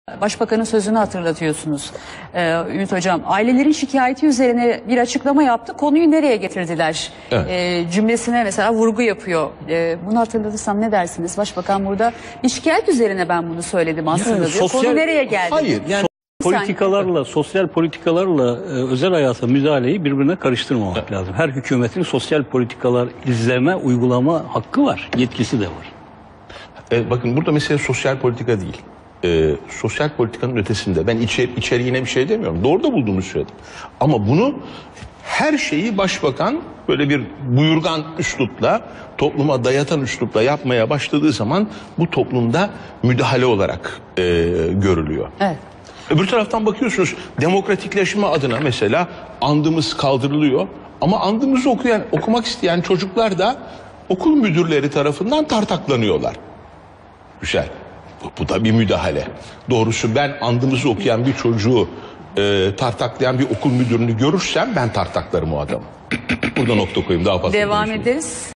Başbakanın sözünü hatırlatıyorsunuz Ümit Hocam. Ailelerin şikayeti üzerine bir açıklama yaptı. Konuyu nereye getirdiler? Evet. Cümlesine mesela vurgu yapıyor. Bunu hatırlatırsam ne dersiniz? Başbakan burada bir şikayet üzerine ben bunu söyledim aslında diyor. Konu nereye geldi? Hayır. Yani sosyal politikalarla özel hayata müdahaleyi birbirine karıştırmamak lazım. Her hükümetin sosyal politikalar izleme, uygulama hakkı var, yetkisi de var. Bakın burada mesele sosyal politika değil. Sosyal politikanın ötesinde. Ben içeriğine bir şey demiyorum. Doğru da bulduğumu söyledim. Ama bunu her şeyi başbakan böyle bir buyurgan üslupla, topluma dayatan üslupla yapmaya başladığı zaman bu toplumda müdahale olarak görülüyor. Evet. Öbür taraftan bakıyorsunuz demokratikleşme adına mesela andımız kaldırılıyor. Ama andımızı okumak isteyen çocuklar da okul müdürleri tarafından tartaklanıyorlar. Güzel. Bu da bir müdahale. Doğrusu ben andımızı okuyan bir çocuğu tartaklayan bir okul müdürünü görürsem ben tartaklarım o adamı. Burada nokta koyayım, daha fazla Devam konuşayım. ederiz.